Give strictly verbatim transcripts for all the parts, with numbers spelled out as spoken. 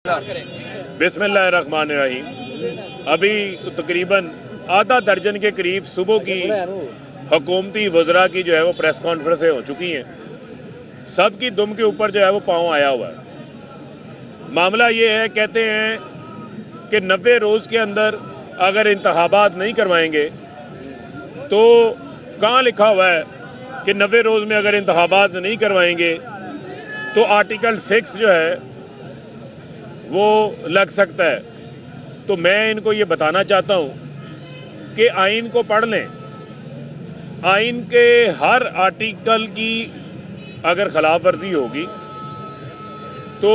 बिस्मिल्लाहिर्रहमानिर्रहीम। अभी तकरीबन आधा दर्जन के करीब सुबह की हुकूमती वज़रा की जो है वो प्रेस कॉन्फ्रेंसें हो चुकी हैं। सब की दुम के ऊपर जो है वो पाँव आया हुआ है। मामला ये है, कहते हैं कि नब्बे रोज़ के अंदर अगर इंतखाबात नहीं करवाएंगे तो कहाँ लिखा हुआ है कि नब्बे रोज़ में अगर इंतखाबात नहीं करवाएंगे तो आर्टिकल सिक्स जो है वो लग सकता है। तो मैं इनको ये बताना चाहता हूँ कि आइन को पढ़ लें। आइन के हर आर्टिकल की अगर खिलाफ वर्जी होगी तो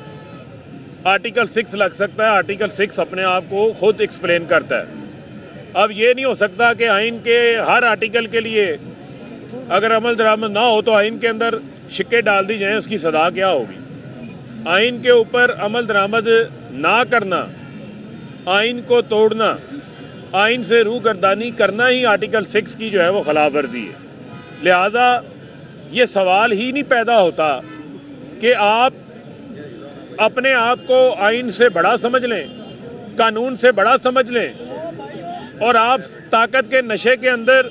आर्टिकल सिक्स लग सकता है। आर्टिकल सिक्स अपने आप को खुद एक्सप्लेन करता है। अब ये नहीं हो सकता कि आइन के हर आर्टिकल के लिए अगर अमल दरामद ना हो तो आइन के अंदर शिक्के डाल दी जाएं, उसकी सजा क्या होगी। आइन के ऊपर अमल दरामद ना करना, आइन को तोड़ना, आइन से रूगर्दानी करना ही आर्टिकल सिक्स की जो है वो खिलाफ वर्जी है। लिहाजा ये सवाल ही नहीं पैदा होता कि आप अपने आप को आइन से बड़ा समझ लें, कानून से बड़ा समझ लें और आप ताकत के नशे के अंदर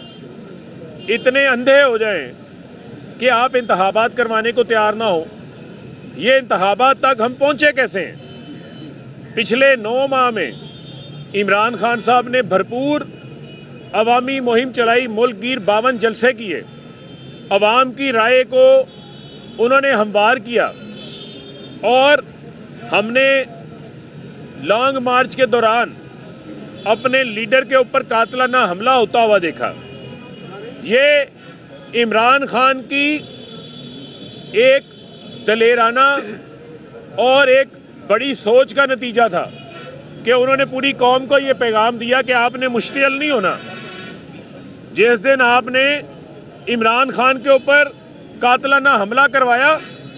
इतने अंधे हो जाएं कि आप इंतखाबात करवाने को तैयार ना हो। ये इंतखाबात तक हम पहुंचे कैसे हैं? पिछले नौ माह में इमरान खान साहब ने भरपूर अवामी मुहिम चलाई, मुल्क गिर बावन जलसे किए, अवाम की राय को उन्होंने हमवार किया और हमने लॉन्ग मार्च के दौरान अपने लीडर के ऊपर कातिलाना हमला होता हुआ देखा। ये इमरान खान की एक दलेराना और एक बड़ी सोच का नतीजा था कि उन्होंने पूरी कौम को यह पैगाम दिया कि आपने मुश्तिल नहीं होना। जिस दिन आपने इमरान खान के ऊपर कातिलाना हमला करवाया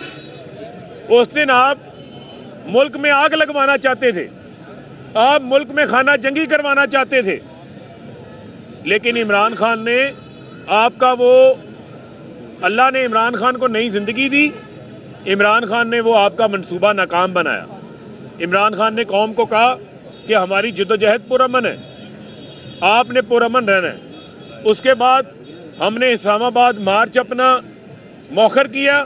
उस दिन आप मुल्क में आग लगवाना चाहते थे, आप मुल्क में खाना जंगी करवाना चाहते थे, लेकिन इमरान खान ने आपका वो अल्लाह ने इमरान खान को नई जिंदगी दी। इमरान खान ने वो आपका मंसूबा नाकाम बनाया। इमरान खान ने कौम को कहा कि हमारी जद्दोजहद पुरअमन है, आपने पुरअमन रहना है। उसके बाद हमने इस्लामाबाद मार्च अपना मौखर किया।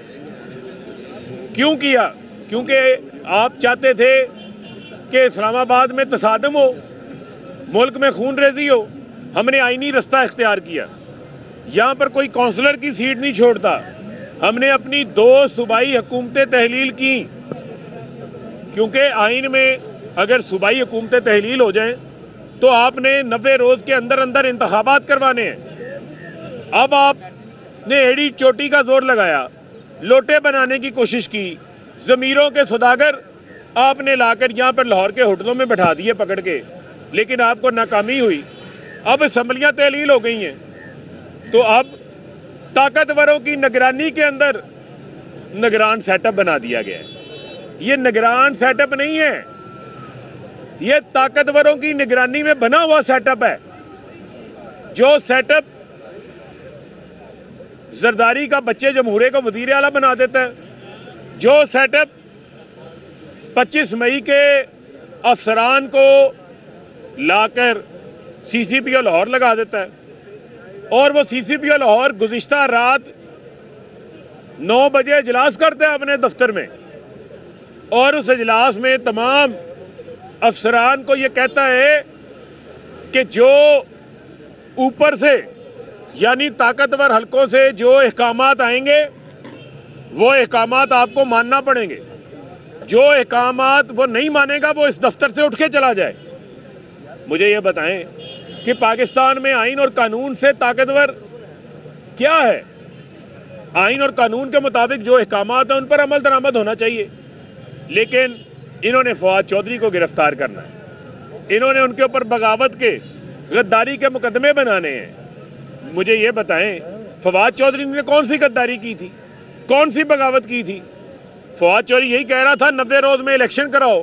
क्यों किया? क्योंकि आप चाहते थे कि इस्लामाबाद में तसादम हो, मुल्क में खून रेजी हो। हमने आईनी रास्ता इख्तियार किया। यहां पर कोई काउंसलर की सीट नहीं छोड़ता। हमने अपनी दो सूबाई हुकूमतें तहलील की, क्योंकि आइन में अगर सूबाई हुकूमतें तहलील हो जाएं तो आपने नब्बे रोज के अंदर अंदर इंतखाबात करवाने हैं। अब आपने एड़ी चोटी का जोर लगाया, लोटे बनाने की कोशिश की, जमीरों के सौदागर आपने लाकर यहां पर लाहौर के होटलों में बैठा दिए पकड़ के, लेकिन आपको नाकामी हुई। अब असम्बलियां तहलील हो गई हैं तो अब ताकतवरों की निगरानी के अंदर निगरान सेटअप बना दिया गया है। ये निगरान सेटअप नहीं है, ये ताकतवरों की निगरानी में बना हुआ सेटअप है। जो सेटअप जरदारी का बच्चे जमहूरे को वजीर आला बना देता है, जो सेटअप पच्चीस मई के अफसरान को लाकर सीसीपीओ लाहौर लगा देता है और वो सीसीपीओ लाहौर गुज़िश्ता रात नौ बजे इजलास करता है अपने दफ्तर में और उस इजलास में तमाम अफसरान को ये कहता है कि जो ऊपर से यानी ताकतवर हलकों से जो अहकामात आएंगे वो अहकामात आपको मानना पड़ेंगे। जो अहकामात वो नहीं मानेगा वो इस दफ्तर से उठ के चला जाए। मुझे ये बताएं कि पाकिस्तान में आइन और कानून से ताकतवर क्या है? आइन और कानून के मुताबिक जो अहकामात हैं उन पर अमल दरामद होना चाहिए, लेकिन इन्होंने फवाद चौधरी को गिरफ्तार करना है। इन्होंने उनके ऊपर बगावत के, गद्दारी के मुकदमे बनाने हैं। मुझे ये बताएं, फवाद चौधरी ने कौन सी गद्दारी की थी, कौन सी बगावत की थी? फवाद चौधरी यही कह रहा था नब्बे रोज में इलेक्शन कराओ,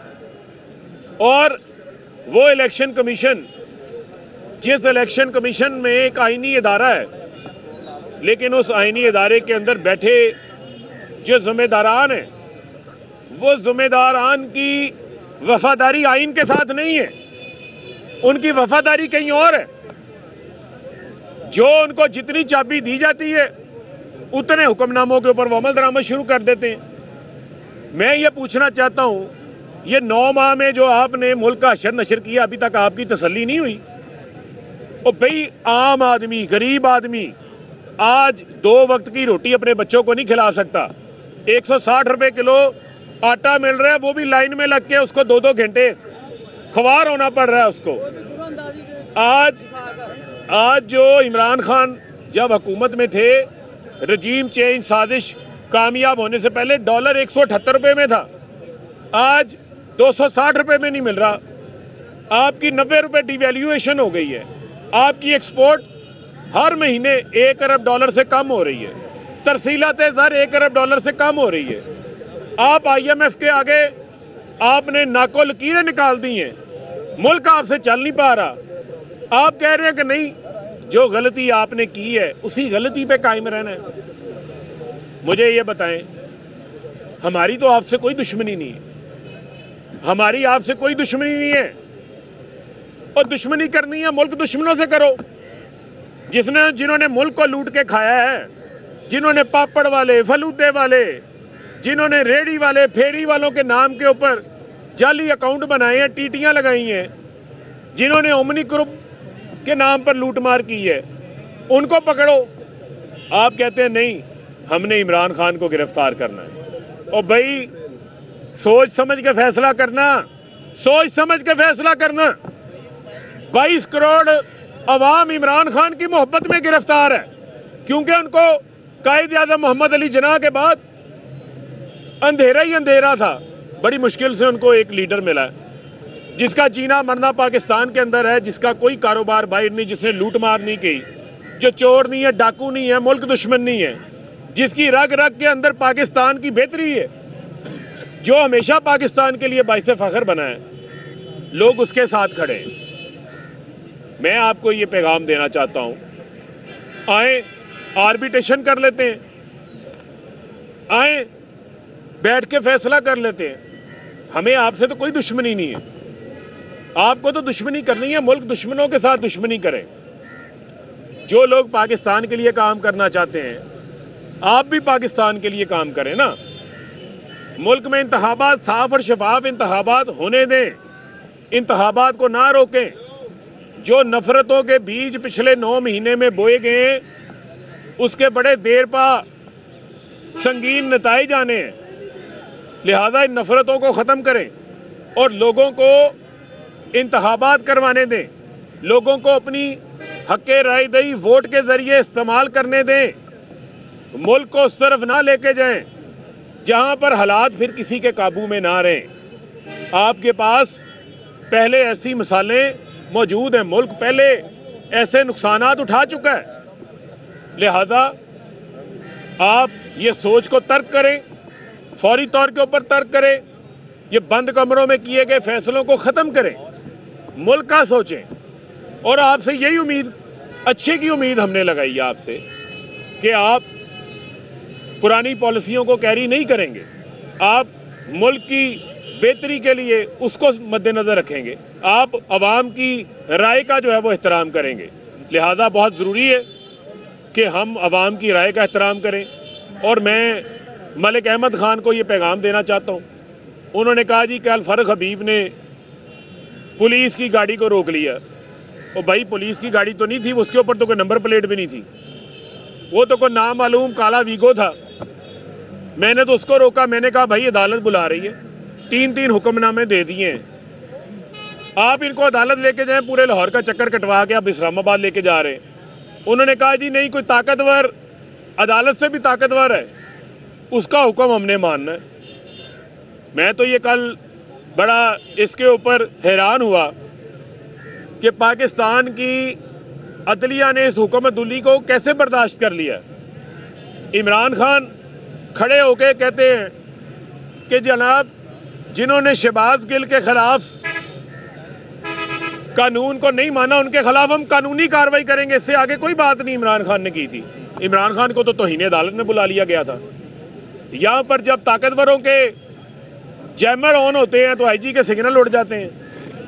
और वो इलेक्शन कमीशन, जिस इलेक्शन कमीशन में एक आईनी इदारा है, लेकिन उस आईनी इदारे के अंदर बैठे जो जिम्मेदारान हैं وہ ذمہ داران کی وفاداری آئین کے ساتھ نہیں ہے، ان کی وفاداری کہیں اور ہے۔ جو ان کو جتنی چابی دی جاتی ہے اتنے حکم ناموں کے اوپر وہ عمل درآمد شروع کر دیتے ہیں۔ میں یہ پوچھنا چاہتا ہوں، یہ نو ماہ میں جو آپ نے ملک کا اشر نشر کیا، ابھی تک آپ کی تسلی نہیں ہوئی؟ اور بھئی عام آدمی، غریب آدمی آج دو وقت کی روٹی اپنے بچوں کو نہیں کھلا سکتا۔ ایک سو ساٹھ روپے کلو آٹا مل رہا ہے، وہ بھی لائن میں لگ کے اس کو دو دو گھنٹے خوار ہونا پڑ رہا ہے اس کو۔ آج آج جو عمران خان جب حکومت میں تھے، رجیم چینج سازش کامیاب ہونے سے پہلے ڈالر ایک سو اٹھہتر روپے میں تھا، آج دو سو ساٹھ روپے میں نہیں مل رہا۔ آپ کی نوے روپے ڈی ویلیویشن ہو گئی ہے، آپ کی ایکسپورٹ ہر مہینے ایک ارب ڈالر سے کم ہو رہی ہے، ترسیلات زر ایک ارب ڈالر سے کم ہو رہی ہے۔ آپ آئی ایم ایف کے آگے آپ نے ناکو لکیریں نکال دی ہیں، ملک آپ سے چل نہیں پا رہا۔ آپ کہہ رہے ہیں کہ نہیں، جو غلطی آپ نے کی ہے اسی غلطی پہ قائم رہنا ہے۔ مجھے یہ بتائیں، ہماری تو آپ سے کوئی دشمنی نہیں ہے، ہماری آپ سے کوئی دشمنی نہیں ہے، اور دشمنی کرنی ہے ملک دشمنوں سے کرو، جس نے جنہوں نے ملک کو لوٹ کے کھایا ہے، جنہوں نے پاپڑ والے، فلودے والے، جنہوں نے ریڑی والے پھیری والوں کے نام کے اوپر جعلی اکاؤنٹ بنائے ہیں، ٹیٹیاں لگائی ہیں، جنہوں نے اومنی گروپ کے نام پر لوٹ مار کی ہے، ان کو پکڑو۔ آپ کہتے ہیں نہیں، ہم نے عمران خان کو گرفتار کرنا ہے۔ اور بھائی سوچ سمجھ کے فیصلہ کرنا، سوچ سمجھ کے فیصلہ کرنا۔ بائیس کروڑ عوام عمران خان کی محبت میں گرفتار ہے، کیونکہ ان کو قائد اعظم محمد علی جناح کے بعد اندھیرا ہی اندھیرا تھا۔ بڑی مشکل سے ان کو ایک لیڈر ملا ہے جس کا جینا مرنا پاکستان کے اندر ہے، جس کا کوئی کاروبار باہر نہیں، جس نے لوٹ مار نہیں کی، جو چور نہیں ہے، ڈاکو نہیں ہے، ملک دشمن نہیں ہے، جس کی رگ رگ کے اندر پاکستان کی بہتری ہے، جو ہمیشہ پاکستان کے لیے باعث فخر بنا ہے، لوگ اس کے ساتھ کھڑے ہیں۔ میں آپ کو یہ پیغام دینا چاہتا ہوں، آئیں آربیٹریشن کر لیتے ہیں، آئیں بیٹھ کے فیصلہ کر لیتے ہیں۔ ہمیں آپ سے تو کوئی دشمنی نہیں ہے، آپ کو تو دشمنی کرنی ہے، ملک دشمنوں کے ساتھ دشمنی کریں۔ جو لوگ پاکستان کے لیے کام کرنا چاہتے ہیں، آپ بھی پاکستان کے لیے کام کریں نا۔ ملک میں انتخابات صاف اور شفاف انتخابات ہونے دیں، انتخابات کو نہ روکیں۔ جو نفرتوں کے بیج پچھلے نو مہینے میں بوئے گئے ہیں، اس کے بڑے دیر پا سنگین نتائج آنے ہیں، لہذا ان نفرتوں کو ختم کریں اور لوگوں کو انتخابات کروانے دیں، لوگوں کو اپنی حق رائے دہی ووٹ کے ذریعے استعمال کرنے دیں، ملک کو اس طرف نہ لے کے جائیں جہاں پر حالات پھر کسی کے قابو میں نہ رہیں۔ آپ کے پاس پہلے ایسی مثالیں موجود ہیں، ملک پہلے ایسے نقصانات اٹھا چکا ہے، لہذا آپ یہ سوچ کو ترک کریں، فوری طور کے اوپر ترک کریں، یہ بند کمروں میں کیے گئے فیصلوں کو ختم کریں، ملک کا سوچیں۔ اور آپ سے یہی امید، اچھے کی امید ہم نے لگائی ہے آپ سے، کہ آپ پرانی پالیسیوں کو کیری نہیں کریں گے، آپ ملک کی بہتری کے لیے اس کو مد نظر رکھیں گے، آپ عوام کی رائے کا جو ہے وہ احترام کریں گے۔ لہذا بہت ضروری ہے کہ ہم عوام کی رائے کا احترام کریں۔ اور میں ملک احمد خان کو یہ پیغام دینا چاہتا ہوں، انہوں نے کہا جی کہ الفرق حبیب نے پولیس کی گاڑی کو روک لیا، اور بھائی پولیس کی گاڑی تو نہیں تھی، اس کے اوپر تو کوئی نمبر پلیٹ بھی نہیں تھی، وہ تو کوئی نامعلوم کالا ویگو تھا۔ میں نے تو اس کو روکا، میں نے کہا بھائی عدالت بلا رہی ہے، تین تین حکم نامے دے دیے ہیں، آپ ان کو عدالت لے کے جائیں، پورے لاہور کا چکر کٹوا کے آپ اسلام آباد لے کے جا رہے ہیں۔ انہوں نے کہا جی نہیں، کوئی طاقتور عدالت سے بھی طاقتور ہے، اس کا حکم ہم نے ماننا ہے۔ میں تو یہ کل بڑا اس کے اوپر حیران ہوا کہ پاکستان کی عدلیہ نے اس حکم دلی کو کیسے برداشت کر لیا۔ عمران خان کھڑے ہو کے کہتے ہیں کہ جناب جنہوں نے شہباز گل کے خلاف قانون کو نہیں مانا، ان کے خلاف ہم قانونی کارروائی کریں گے، اس سے آگے کوئی بات نہیں عمران خان نے کی تھی۔ عمران خان کو تو توہین عدالت میں بلا لیا گیا تھا۔ یہاں پر جب طاقتوروں کے जैमर ऑन होते हैं तो आईजी के सिग्नल उड़ जाते हैं,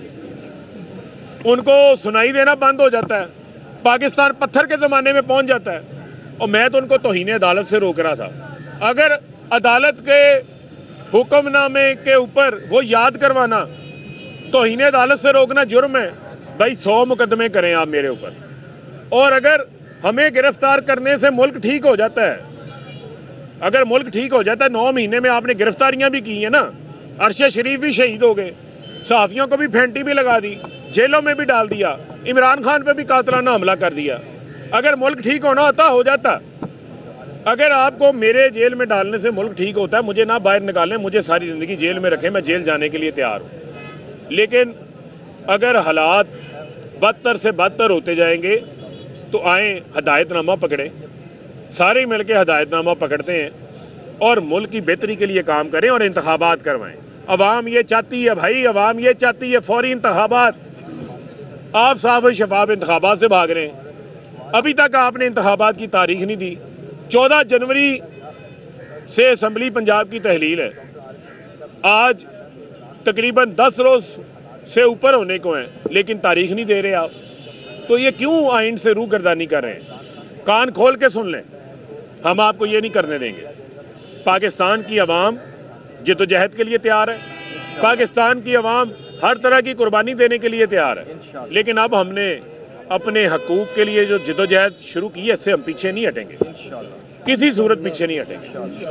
उनको सुनाई देना बंद हो जाता है, पाकिस्तान पत्थर के ज़माने में पहुंच जाता है। और मैं तो उनको तौहीन अदालत से रोक रहा था। अगर अदालत के हुक्मनामे के ऊपर वो याद करवाना तौहीन अदालत से रोकना जुर्म है, भाई सौ मुकदमे करें आप मेरे ऊपर। और अगर हमें गिरफ्तार करने से मुल्क ठीक हो जाता है, अगर मुल्क ठीक हो जाता है, नौ महीने में आपने गिरफ्तारियां भी की हैं ना, अरशद शरीफ भी शहीद हो गए, सहाफियों को भी फेंटी भी लगा दी, जेलों में भी डाल दिया, इमरान खान पे भी कातलाना हमला कर दिया। अगर मुल्क ठीक होना होता हो जाता। अगर आपको मेरे जेल में डालने से मुल्क ठीक होता है, मुझे ना बाहर निकालें, मुझे सारी जिंदगी जेल में रखें, मैं जेल जाने के लिए तैयार हूं। लेकिन अगर हालात बदतर से बदतर होते जाएंगे तो आए हदायतनामा पकड़े, सारे मिलकर हदायतनामा पकड़ते हैं और मुल्क की बेहतरी के लिए काम करें और इंतखाबात करवाएं। अवाम ये चाहती है भाई, अवाम ये चाहती है फौरी इंतखाबात। आप साफ और शफाफ इंतखाबात से भाग रहे हैं। अभी तक आपने इंतखाबात की तारीख नहीं दी। चौदह जनवरी से असम्बली पंजाब की तहलील है, आज तकरीबन दस रोज से ऊपर होने को हैं, लेकिन तारीख नहीं दे रहे आप। तो ये क्यों आइन से रूगर्दानी कर रहे हैं? कान खोल के सुन लें, हम आपको ये नहीं करने देंगे। पाकिस्तान की अवाम जिद्दोजहद के लिए तैयार है, पाकिस्तान की अवाम हर तरह की कुर्बानी देने के लिए तैयार है। लेकिन अब हमने अपने हकूक के लिए जो जिद्दोजहद शुरू की है, इससे हम पीछे नहीं हटेंगे, किसी सूरत पीछे नहीं हटेंगे।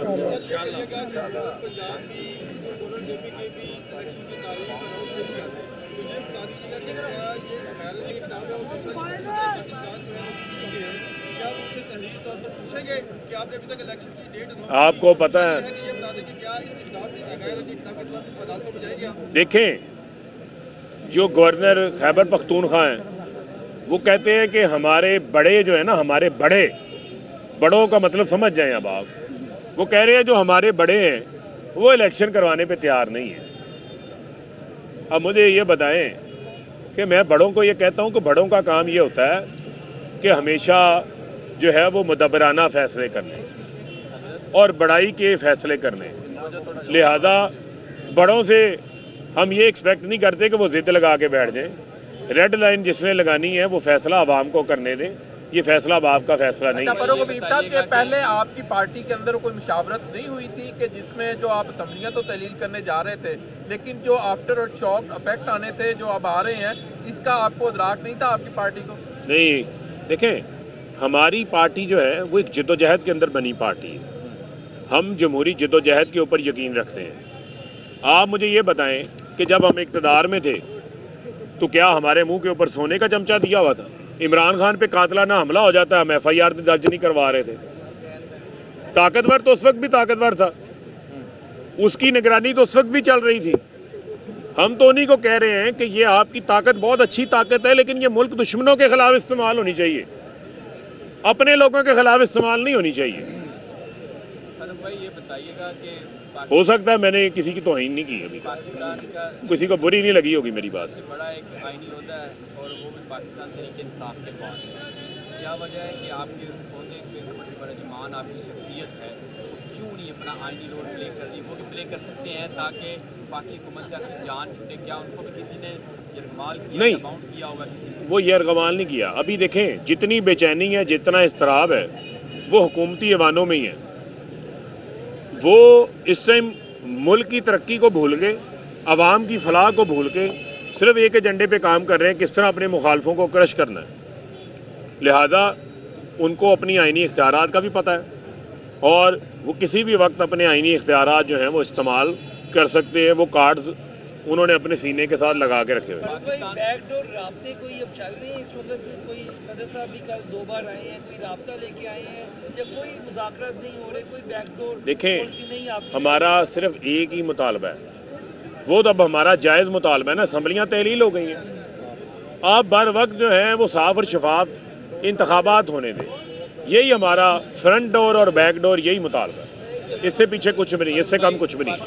आपको पता है, देखें, जो गवर्नर खैबर पख्तूनख्वा हैं वो कहते हैं कि हमारे बड़े जो है ना, हमारे बड़े, बड़ों का मतलब समझ जाएं अब आप, वो कह रहे हैं जो हमारे बड़े हैं वो इलेक्शन करवाने पे तैयार नहीं है। अब मुझे ये बताएं कि मैं बड़ों को ये कहता हूं कि बड़ों का काम ये होता है कि हमेशा जो है वो मुदब्बराना फैसले करने और बड़ाई के फैसले करने। लिहाजा बड़ों से हम ये एक्सपेक्ट नहीं करते कि वो जिद लगा के बैठ जाएं। रेड लाइन जिसने लगानी है वो फैसला आवाम को करने दें, ये फैसला बाप का फैसला नहीं है। पहले आपकी पार्टी के अंदर कोई मुशावरत नहीं हुई थी कि जिसमें जो आप असम्बलियां तो तहलील करने जा रहे थे, लेकिन जो आफ्टर और शॉक इफेक्ट आने थे जो अब आ रहे हैं, इसका आपको इदराक नहीं था आपकी पार्टी को? नहीं, देखें, हमारी पार्टी जो है वो एक जिद्दोजहद के अंदर बनी पार्टी है। हम जमहूरी जिद्दोजहद के ऊपर यकीन रखते हैं। आप मुझे ये बताएं कि जब हम इक़्तिदार में थे तो क्या हमारे मुंह के ऊपर सोने का चमचा दिया हुआ था? इमरान खान पे कातलाना हमला हो जाता है, हम एफ आई आर दर्ज नहीं करवा रहे थे। ताकतवर तो उस वक्त भी ताकतवर था, उसकी निगरानी तो उस वक्त भी चल रही थी। हम तो उन्हीं को कह रहे हैं कि ये आपकी ताकत बहुत अच्छी ताकत है, लेकिन ये मुल्क दुश्मनों के खिलाफ इस्तेमाल होनी चाहिए, अपने लोगों के खिलाफ इस्तेमाल नहीं होनी चाहिए। भाई ये बताइएगा कि हो सकता है मैंने किसी की तौहीन नहीं की, अभी पाकिस्तान का किसी को बुरी नहीं लगी होगी मेरी बात। सबसे बड़ा एक आईनी होता है और वो भी पाकिस्तान तरीके इंसाफ के पास। क्या वजह है कि आपके होने के बड़ा ईमान आपकी शख्सियत है, क्यों नहीं अपना आईनी रोल प्ले कर रही? वो भी प्ले कर सकते हैं ताकि बाकी हुकूमत से आपकी जान छूटे। क्या उनको भी किसी ने यरगमाल किया, नहीं, अमाउंट किया होगा किसी ने? वो यरगमाल नहीं किया। अभी देखें, जितनी बेचैनी है, जितना इस्तराब है, वो हुकूमती ऐवानों में ही है। वो इस टाइम मुल्क की तरक्की को भूल के, अवाम की फलाह को भूल के सिर्फ एक एजेंडे पे काम कर रहे हैं, किस तरह अपने मुखालफों को क्रश करना है। लिहाजा उनको अपनी आईनी इख्तियारात का भी पता है और वो किसी भी वक्त अपने आईनी इख्तियारात जो हैं वो इस्तेमाल कर सकते हैं। वो कार्ड्स उन्होंने अपने सीने के साथ लगा के रखे हुए हैं। बैकडोर राब्ते कोई अब चल रहे हैं इस वक्त? कोई सदर साहब भी कल दो बार आए हैं, कोई राब्ता लेके आए हैं या कोई मुज़ाकरात नहीं हो रहे, कोई बैकडोर? देखें, हमारा सिर्फ एक ही मुतालबा है, वो तो अब हमारा जायज़ मुतालबा है ना, असम्बलियाँ तहलील हो गई हैं। आप बर वक्त जो है वो साफ और शफाफ इंतखाबात होने दें, यही हमारा फ्रंट डोर और बैक डोर, यही मुतालबा है। इससे पीछे कुछ भी नहीं, इससे कम कुछ भी नहीं।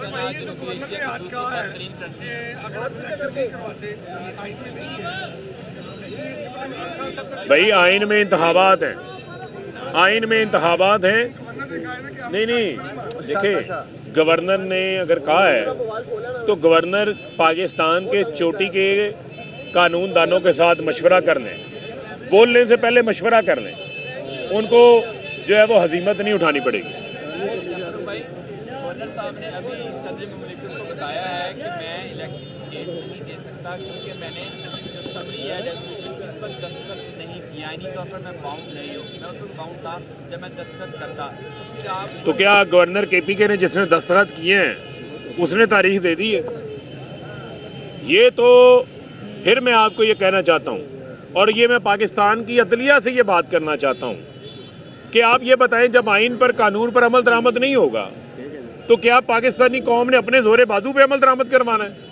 भाई आइन में इंतखाबात हैं, आइन में इंतखाबात हैं। नहीं नहीं, देखिए گورنر نے اگر کہا ہے تو گورنر پاکستان کے چوٹی کے قانون دانوں کے ساتھ مشورہ کر لیں، بولنے سے پہلے مشورہ کر لیں، ان کو جو ہے وہ ہزیمت نہیں اٹھانی پڑے گی۔ بھائی گورنر صاحب نے ابھی صدر مملکت کو بتایا ہے کہ میں الیکشن کی ڈیٹ نہیں دے سکتا کیونکہ میں نے جو سمری ہے ریزولوشن کی اس پر دستخط نہیں کیا، یعنی طور پر میں باؤنڈ نہیں ہوں، میں اس پر باؤنڈ تھا جب میں دستخط کرتا تو پھر آپ تو کیا گورنر کے پی کے نے جس نے دستخط کیے ہیں اس نے تاریخ دے دی ہے؟ یہ تو پھر میں آپ کو یہ کہنا چاہتا ہوں، اور یہ میں پاکستان کی عدلیہ سے یہ بات کرنا چاہتا ہوں کہ آپ یہ بتائیں جب آئین پر قانون پر عمل درآمد نہیں ہوگا تو کیا پاکستانی قوم نے اپنے زور بازو پہ عمل درآمد کروانا ہے؟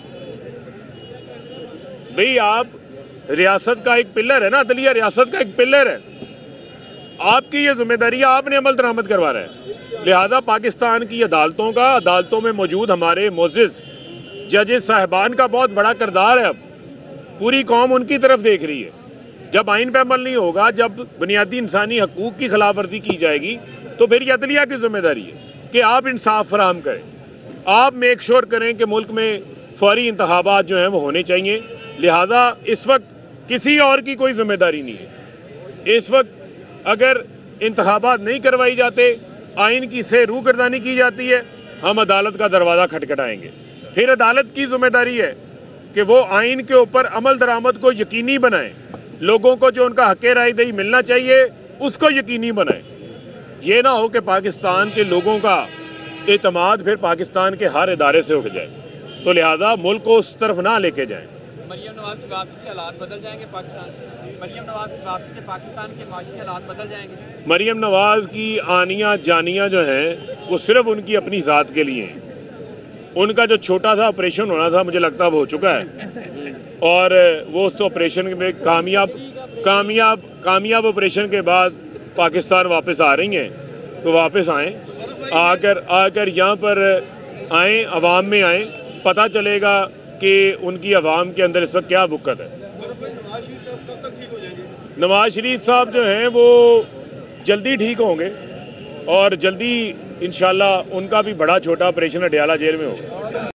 بھئی آپ ریاست کا ایک پلر ہے نا، عدلیہ ریاست کا ایک پلر ہے، آپ کی یہ ذمہ داری ہے، آپ نے عمل درآمد کروا رہا ہے۔ لہذا پاکستان کی عدالتوں کا عدالتوں میں موجود ہمارے معزز ججز صاحبان کا بہت بڑا کردار ہے، اب پوری قوم ان کی طرف دیکھ رہی ہے۔ جب آئین پہ عمل نہیں ہوگا، جب بنیادی انسانی حقوق کی خلاف ورزی کی جائے گی تو پھر یہ عدلیہ کی ذمہ داری ہے کہ آپ انصاف فراہم کریں، آپ میک شور کریں کہ ملک میں فوری انتخابات جو ہیں وہ ہونے چاہیے۔ لہذا اس وقت کسی اور کی کوئی ذمہ داری نہیں ہے۔ اس وقت اگر انتخابات نہیں کروائی جاتے، آئین کی سے روگردانی کی جاتی ہے، ہم عدالت کا دروازہ کھٹکھٹائیں گے۔ پھر عدالت کی ذمہ داری ہے کہ وہ آئین کے اوپر عمل درآمد کو یقینی بنائیں، لوگوں کو جو ان کا حق رائے دہی ملنا چاہیے اس کو یقینی بنائیں۔ یہ نہ ہو کہ پاکستان کے لوگوں کا اعتماد پھر پاکستان کے ہر ادارے سے اٹھ جائے، تو لہذا ملک کو اس طرف نہ لے کے جائیں۔ مریم نواز کی واپسی سے حالات بدل جائیں گے پاکستان سے؟ مریم نواز کی واپسی سے پاکستان کے معاشی حالات بدل جائیں گے؟ مریم نواز کی آنیاں جانیاں جو ہیں وہ صرف ان کی اپنی ذات کے لیے ہیں۔ ان کا جو چھوٹا سا آپریشن ہونا تھا مجھے لگتا ہے وہ ہو چکا ہے، اور وہ اس آپریشن میں کامیاب کامیاب کامیاب آپریشن کے بعد پاکستان واپس آ رہی ہیں، تو واپس آئیں، آ کر آ کر یہاں پر آئیں، عوام میں آئیں، پتہ چلے گا کہ ان کی عوام کے اندر اس وقت کیا بکت ہے۔ نواز شریف صاحب جو ہیں وہ جلدی ٹھیک ہوں گے، اور جلدی انشاءاللہ ان کا بھی بڑا چھوٹا آپریشن اڈیالہ جیل میں ہوگا۔